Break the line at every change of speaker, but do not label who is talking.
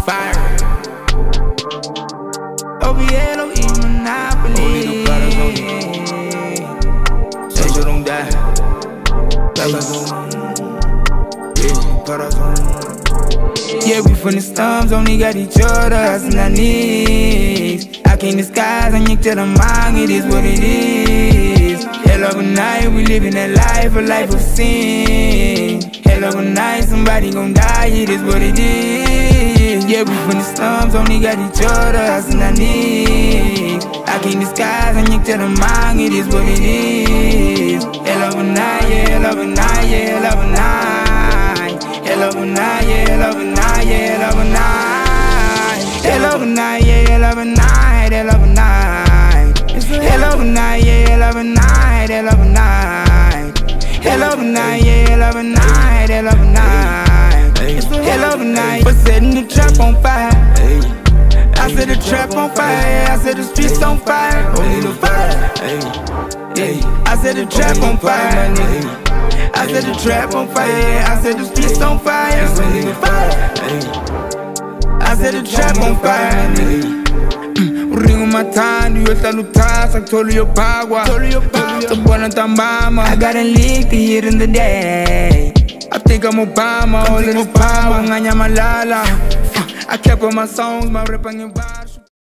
fire. OBLOE Monopoly. Say you don't die. Yeah, we from the slums, only got each other, us and our needs. I can't disguise, and you tell them mind, it is what it is. Hell of a night, we living that life, a life of sin. Hell of a night, somebody gon' die, it is what it is. Yeah, we from the slums, only got each other, us and our needs. I can't disguise, and you tell them mind, it is what it is. Hell of a night, yeah, hell of a night, yeah, hell of a night. Hell of a night, yeah, hell of a night, yeah, hell of a night. Hell of a night, yeah, hell of a night, hell of a night. Hell of a night, yeah, hell of a night, hell of a night. Hell of a night, yeah, hell of a night, hell of a night. Hell of a night, for setting the trap on fire. I set the trap on fire, I set the streets on fire. Only the fire. I set the trap on fire, my nigga. I set the trap on fire, I set the streets on fire. Only the fire. I set the trap on fire, my nigga. Ringo matando, yo está lutar, sactolo yo pagua. Tô buena tan mama, I got a leak to hit in the day. I think I'm Obama, all in the power, nganya malala. I kept on my songs, my rap on your